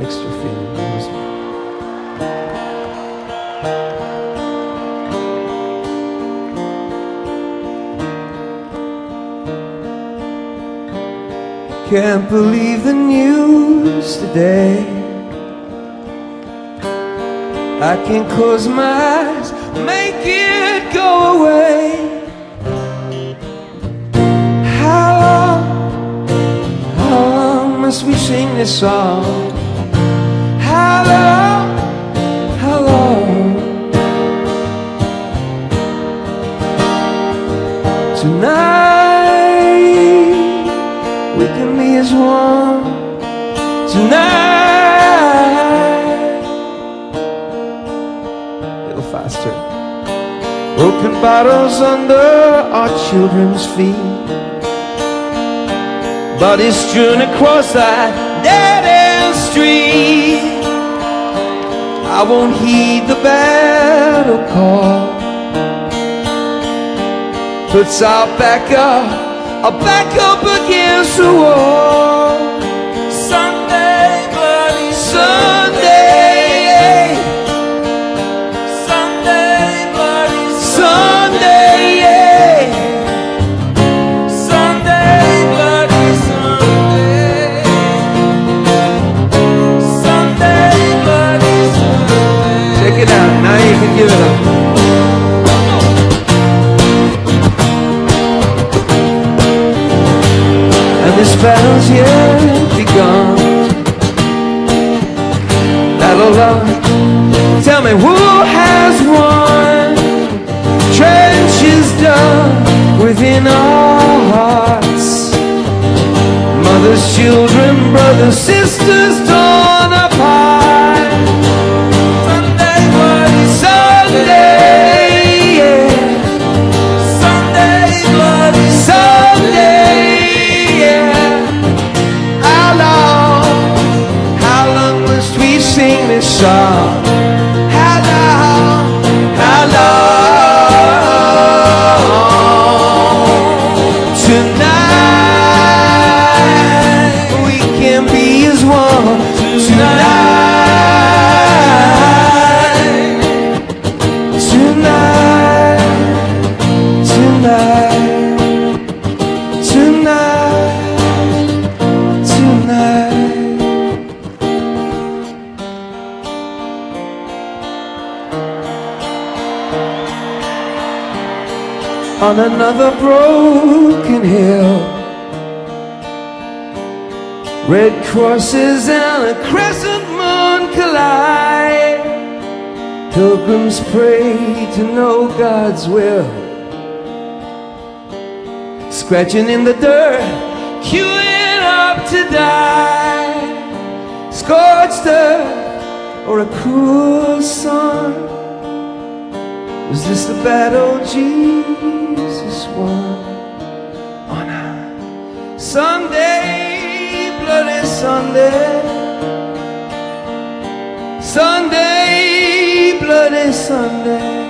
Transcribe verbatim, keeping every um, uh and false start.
extra feeling knows me. Can't believe the news today. I can't close my eyes, make it go away. How long, how long must we sing this song? How long, how long? Tonight we can be as one. Tonight, a little faster. Broken bottles under our children's feet, bodies strewn across that dead-end street. I won't heed the battle call, puts our back up, our back up against the wall. Sunday, bloody Sunday, Sunday, bloody Sunday, Sunday, bloody Sunday, Sunday, bloody Sunday. Check it out, now you can give it up. This battle's yet begun. Battle on. Tell me who has won? Trenches dug within our hearts. Mothers, children, brothers, sisters torn apart. Sunday, bloody Sunday, yeah. Sunday, bloody Sunday. Sing this song. How long, how long? Tonight we can be as one. Tonight, tonight, tonight, tonight, tonight. On another broken hill, red crosses and a crescent moon collide. Pilgrims pray to know God's will, scratching in the dirt, queuing up to die. Scorched earth or a cruel sun, was this the battle Jesus won? On a Sunday, bloody Sunday, Sunday, bloody Sunday.